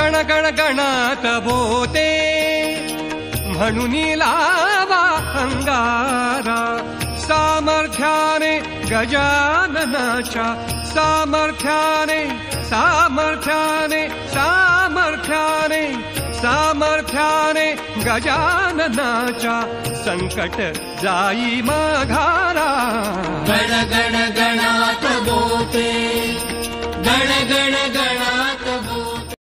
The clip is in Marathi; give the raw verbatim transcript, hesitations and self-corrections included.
गण गण गणात बोते म्हणून लावा अंगारा सामर्थ्याने गजाननाच्या सामर्थ्याने सामर्थ्याने सामर्थ्याने सामर्थ्याने गजाननाच्या संकट जाई माघारा गण गण गणात बोते